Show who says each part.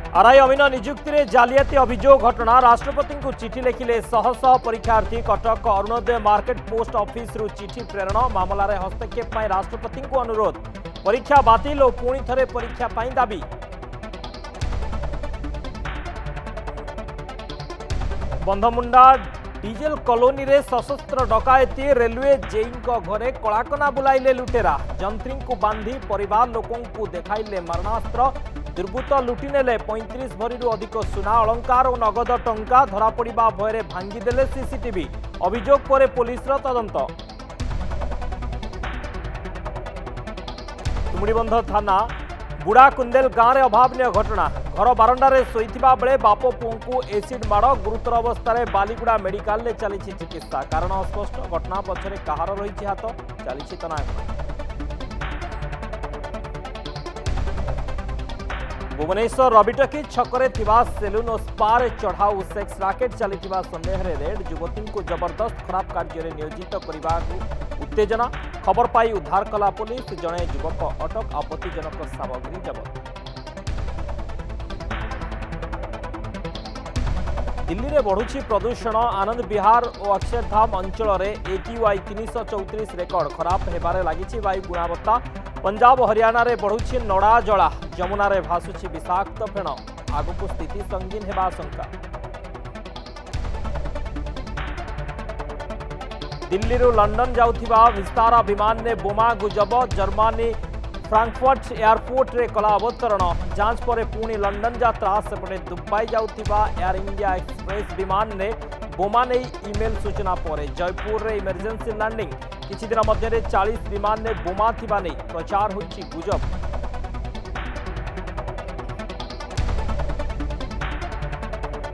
Speaker 1: RI अमीन नियुक्ति में जालियाती अभियोग घटना राष्ट्रपति को चिठी लिखिले शह शह परीक्षार्थी Cuttack Arunodaya market post office रु चिठी प्रेरण मामलें हस्तक्षेप राष्ट्रपति को अनुरोध परीक्षा बातिल और पुणी थे परीक्षा दाबी। बंधमुंडा डीजेल कॉलोनी रे सशस्त्र डकायती रेलवे जेई घरे कलाकना बुलाइले लुटेरा जंत्री को बांधी परिवार लोकों को देखाइले मरणास्त्र दुर्बृत्त लुटि नेले 35 भरी अधिक सुना अलंकार और नगद टंका धरा पड़ा भय भांगीदेले सीसीटीवी अभियोग पर पुलिस तदंत। तुमुड़ीबंध थाना बुढ़ा कुंदेल गाँव में अभावन घटना घर बारंडारे शोइथिबा बेले बाप पुओं को एसिड माड़ गुरुतर अवस्था बालीगुड़ा मेडिकल में चली चिकित्सा कारण अस्पष्ट घटना पछरे कहार रही हाथ चली तनाघना। भुवनेश्वर रविटकी छकरे थिबा सेलून और स्पार चढ़ाऊ सेक्स राकेट चली सन्देह रेड युवती को जबरदस्त खराब कार्य नियोजित करने उत्तेजना खबर पाई उद्धार कला पुलिस जड़े युवक अटक आपत्तिजनक सामग्री जबत। दिल्ली में बढ़ुची प्रदूषण आनंद विहार और अक्षरधाम अंचल में AQI 334 रेकर्ड खराब होबार लगी वायु गुणवत्ता पंजाब और हरियाणा रे बढ़ुची नड़ा जला जमुना रे भासुची विषाक्त फेण आगक स्थिति संगीन होगा आशंका। दिल्ली रू लंडन जाउथिबा विस्तारा विमान ने बोमा गुजब जर्मनी फ्रांकफर्ट एयरपोर्ट रे कला अवतरण जांच पर पुणी लंडन यात्रा सेपटे दुबई जाउथिबा एयर इंडिया एक्सप्रेस विमान ने बोमा नहीं ईमेल सूचना पर जयपुर रे इमरजेंसी लैंडिंग किछि दिन मध्य 40 विमान ने बोमा थिबा नहीं प्रचार होइछि गुजब।